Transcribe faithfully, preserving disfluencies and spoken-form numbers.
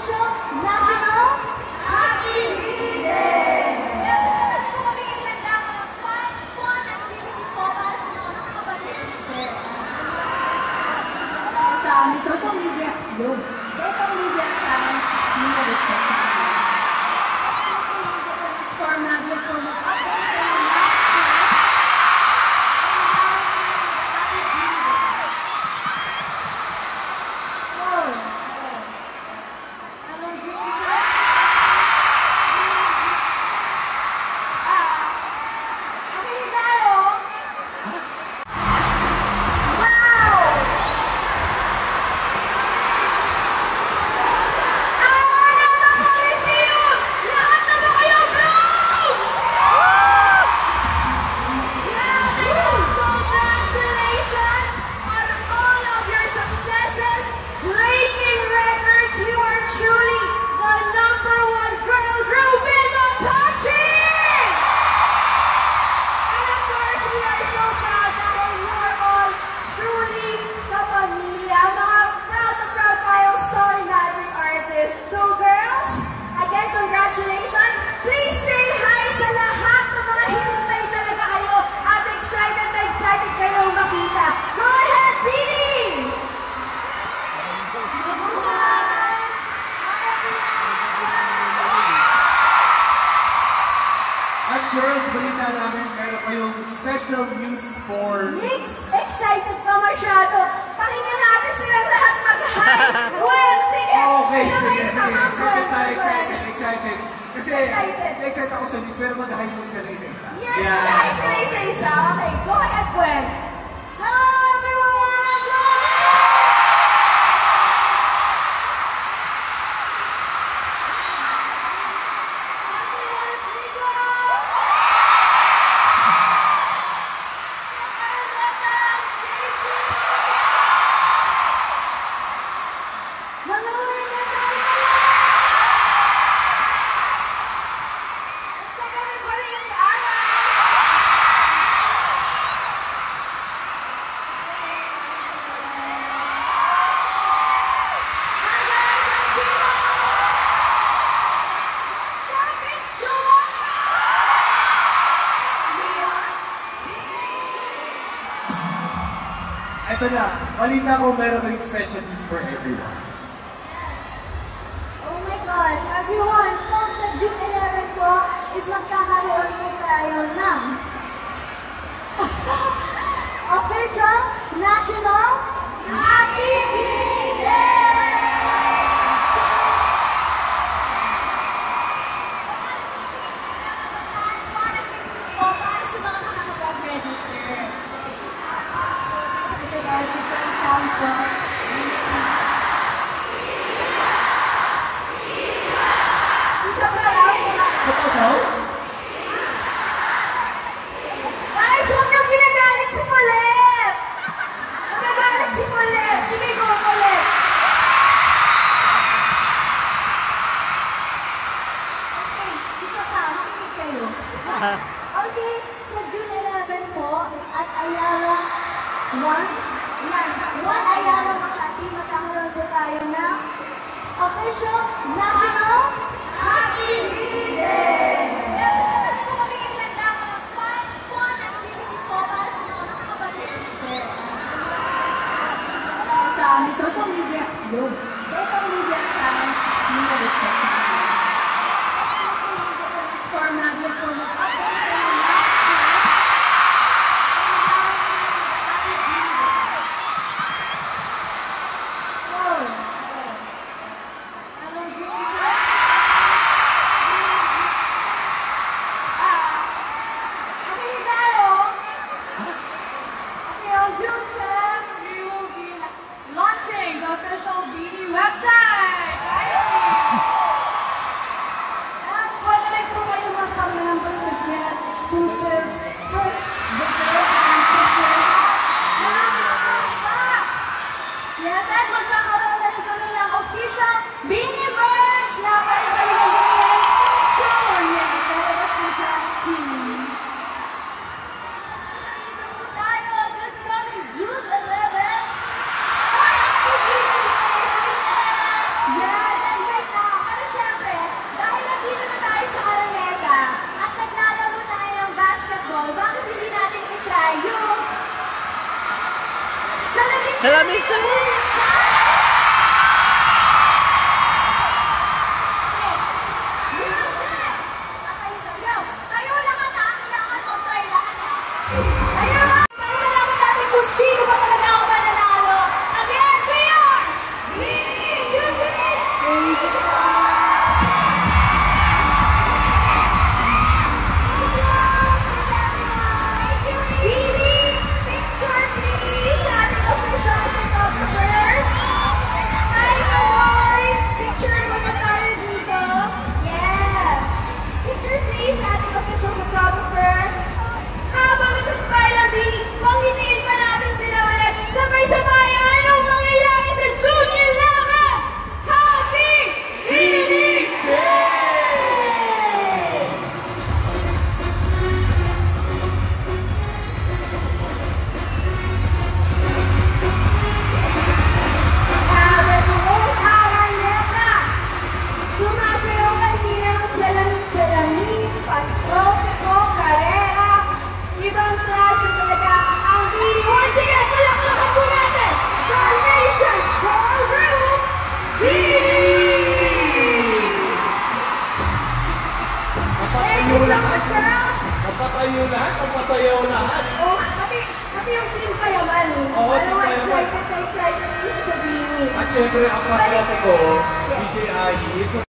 official National Happy Day! Yes, gusto ko bigyan ng mga fun, fun activities po para sa mga nakakapag-register. Sa aming social media, yun. Social media accounts, hindi respect. Social media po, Store Magic for mag-update sa mga girls, balita namin, meron kayong special news for... Mix! Excited ka masyado! Pakinggan natin silang lahat mag-hi! Well, sige! Okay, Sabay sige, sa sige. mga Excited tayo, friends. excited, excited. Kasi, Excited. excited ako sa news, pero mag-hi mo sila isa-isa. Yes, mag-hi sila isa-isa. Okay, go ahead, Gwen. Hello, everyone! Go! Ito na, balita ko meron kayong special news for everyone. Yes. Oh my gosh, everyone, so sa June eleven po is magkakaroon po tayo ng official National Happy Day! Fun activities po para sa mga makakapag-register. Official account po. Isa pa lang. Ito daw? Guys, huwag niyong ginagalit si Colette! Magagalit si Colette! Sige, go, Colette! Okay, isa pa. Makinig kayo. Okay, sa June eleven po at Ayala one, yan, one Ayala Makati, magkakaroon po tayo ng official National Happy Day! Yes, gusto ko bigyan ng mga fun, fun activities po para sa mga nakakapag-register. Sa aming social media, yun. Social media accounts, hindi respect. Social media po, Store Magic for mag-update sa mga official B D website! And pwede rin po kayo magpa-member to get exclusive perks, videos, and pictures. Yes, at magkakaroon na rin kami ng official Beanie merch na pwede kayo gawin. So, yes, lalabas po siya soon. Dito po tayo this coming June eleventh. Yes, and right now, Napatayo lahat, napasayaw lahat. Oh, pati, pati yung team Kayaman. Oo, ano, Team Kayaman. excited na excited sila sa Bini. At syempre, ang patriote ko, D J I E.